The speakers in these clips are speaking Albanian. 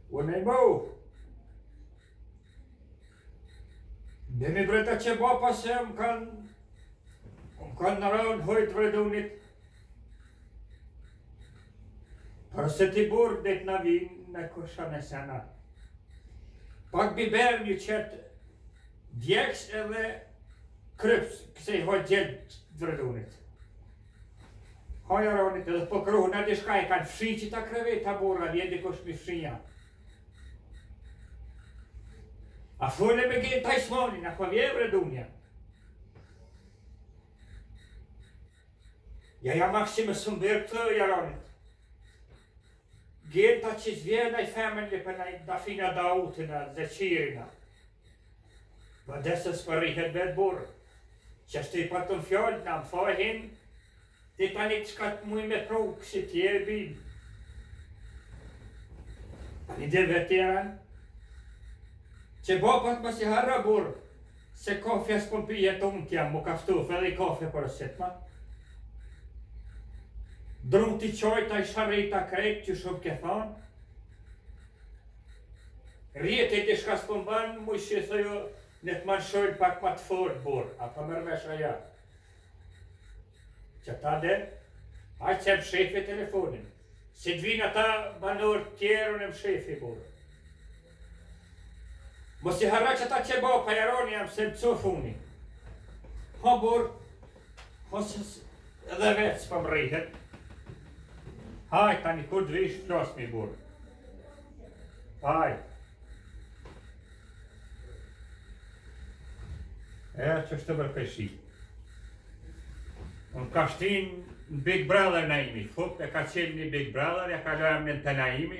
Unei bău. De mi vreta ce bapa sem kan naran hoit vredunit. Paraseti bur det na vi na kursane sana. Pak bi berni chet dieks eller krups se hoit jed vredunit. Hoja ronit, da pokruhna de škaj kan všiči ta kreveta bura, jede koš mi všinja. A fune me gen taj smoni, na pa vjevre dunja. Ja maksime som virkto, ja ronit. Gen ta či zvijena I familje pa da fina dautina, za čirina. Va dessa sparihet ved bur. Časti pa tom fjordnam, fa hin. Det kan ikke skatt mye med proxitere bil. Men det vet jeg. Se bapat ma si harra bor. Se kaffe spompiet omtiam och kaftofer I kaffe på sätt man. Drunk till chojta I sharita krek ju som kefan. Riete det ska spomban musse så ju net man själv pack mat för bor. Att man mer ja. Čatade, aj sem šefe telefonin. Se dvina ta banor tjeronem šefe bor. Mo si harrača ta če bo pa jaroniam sem cofuni. Ha bor, ha se da vec pam rihet. Aj, ta nikud viš tros mi bor. Aj. Čo što brkaši. Un Castin Big Brother naimi, fop e ka qelni Big Brother, ja ka lojmë të naimi.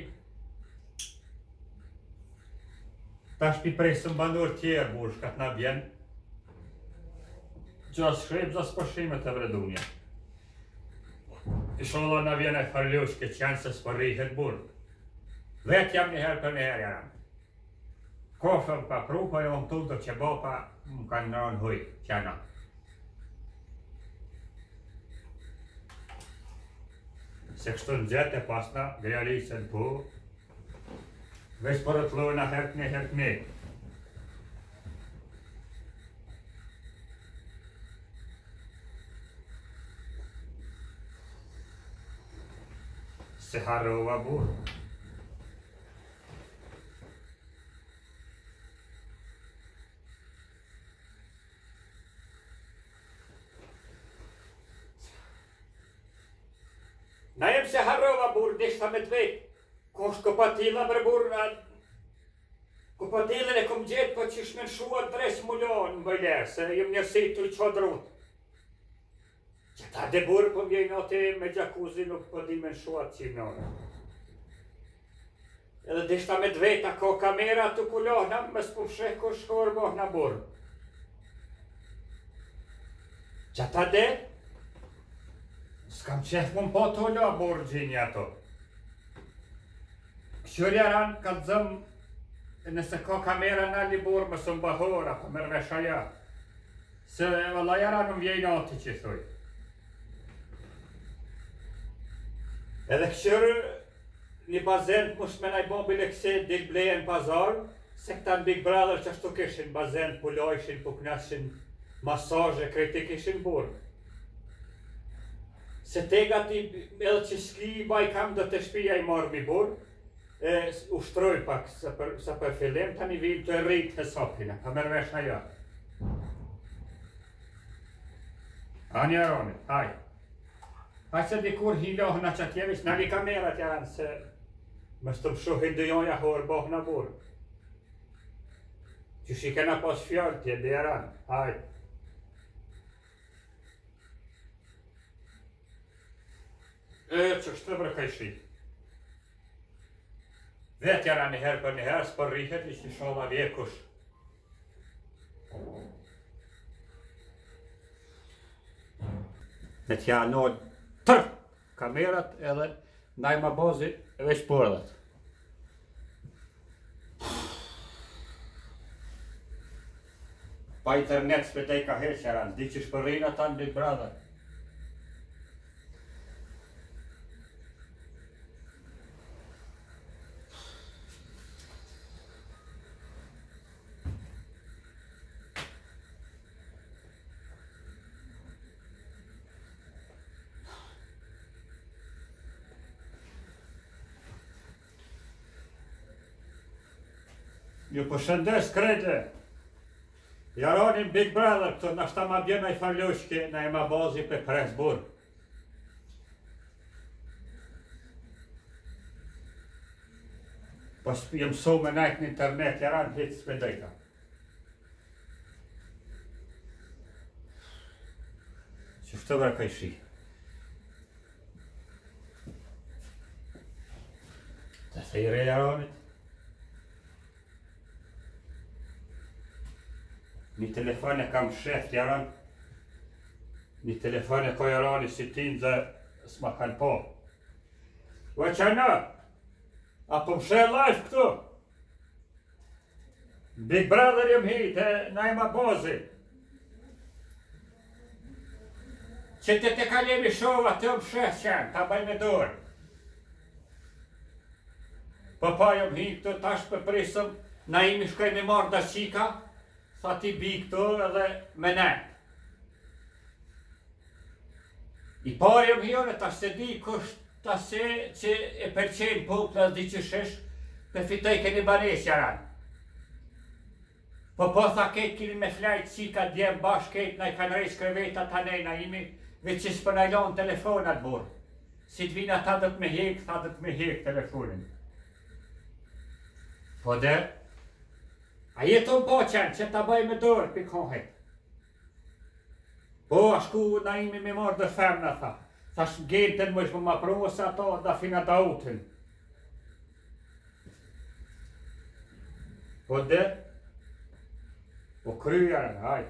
Tash pi presëm banor tjerë burshkat na bjen. Gjas shrep, gjas përshimet të vredunja. Inshallah na vjen e farlosh ke qanë se s'përrihet burë. Vet jam një herë për një herë jaram. Kofëm pa pru, po jo më tuto që bapa më kanë nëron huj, qana. Se kështu në gjete pasna, grealisën po, veç për të lojna herkne. Se harrova burë. Najem se harrova bur, deshta me dve. Kosh kopatila bre bur, kopatilën e kom gjetë, po që shmen shua 3 milion bëjler, se jem njërësit të qodrut. Që ta de bur, po mjej note me jacuzzi nuk po di me shua të qimnone. Edhe deshta me dve, ta ko kamera të kulohna, me s'pu fsheh ko shkor bohna bur. Që ta de, s'kam qef mën po të lo borgjin ato. Këshurjaran ka zëm, nëse ka kamera në li borë më së mbahora, po mërvesha ja. Se valla jaran më vjejnë ati që thuj. Edhe këshurë një bazen të mush me naj bombile këse dil blejen pazar, se këta në Big Brother që ashtu kishin bazen, pulojshin, puknashin, masaje, krejti kishin borë. Se tega ti edhe që s'ki baj kam do të shpija I marrë mi bur, ushtroj pak sa për fillim, ta një vim të rritë hesapina, ka mërvesh në ja. Anja Ronit, haj. Haj se dikur hilohë në qatjevis, në li kamerat janë se më stëm shuhin dë joja horë bohë në bur. Që shi kena pas fjallë tje dhe janë, haj. Që shtë bërkajshi. Vet jara një herë për një herë, s'për rihet, ishtë një shola vjekush. Me t'ja nod tër kamerat edhe naj ma bozi veç përdet. Pa internet s'petej ka heqeran, di që shpërrina ta në Big Brother. Ju përshëndes krete. Jaronim Big Brother këto, nashta ma bjena i farloshke, na e ma bazi për Presbur. Pas jem so me najt në internet, jaran hitë s'pendajta. Që ftë vërë ka i shi. Të thejre jaronit. Një telefon e kam sheft jaran. Një telefon e ka jarani si tin dhe s'ma kanë po. Va qana, apo më shë live këtu. Big Brother jem hit, na e ma bozi. Që të kalemi shova të më shë qenë, ta baj me dorë. Papa jem hit këtu, tash për prisëm, na imi shkoj me marrë da qika, sa ti bi këtu edhe me ne. I pari jem hjone, tash se di kusht ta se që e përqenë popla dhe di që shesh, për fitoj keni banes jaran. Po tha ketë kini me flajt qika djemë bashkë ketë, na i kanë rejtë kreveta ta nejna imi, veç që s'për najlon telefonat burë. Si t'vina ta dhët me hek, tha dhët me hek telefonin. Po dhe, a jeton po qenë që ta bëj me dorë për kohet. Po, a shku na imi me marrë dhe femna, tha. Thash gjetën më ishme ma provës ato da fina da utin. Po dhe, po kryjarën, hajtë.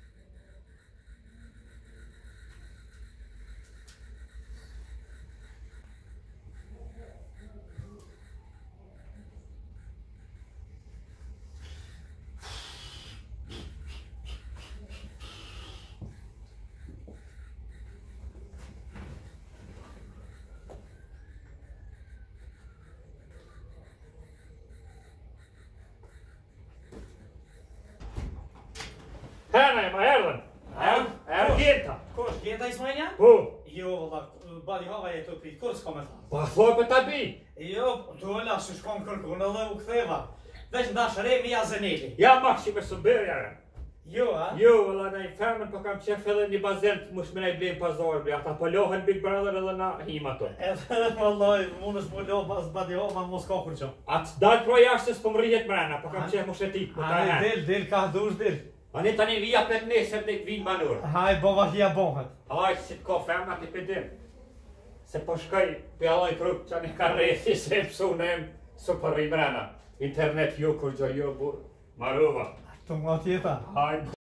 Hena e ma erdhen. Erë gjeta. Kosh, gjeta Ismailja? Po. Jo, valla, badi hava e të prit, kur s'ka me tha? Pa thoj për ta bi. Jo, tu ola, që shkon kërkun edhe u ktheva. Veç ndash remi ja zeneli. Ja makshi me së bërë jare. Jo, a? Jo, valla, na i fermen po kam qef edhe një bazen të mush me na i blejnë pazarë, bre. Ata po lohen Big Brother edhe na him ato. Edhe, vallaj, mund është po lo pas badi hava, mos ka kur qo. Atë dalë pro jashtë s'po më rrihet mrena, po kam qef mush e ti. Del, ka dush, del. Ani tani vija për nesër dhe të vinë manur. Haj, bova hia bohet. Haj, si t'ko femna t'i pëdim. Se po shkoj për alloj trup që një ka rethi se pësunem së përri mrena. Internet jo kur gjo jo burë. Marova. Tu ma tjeta. Haj.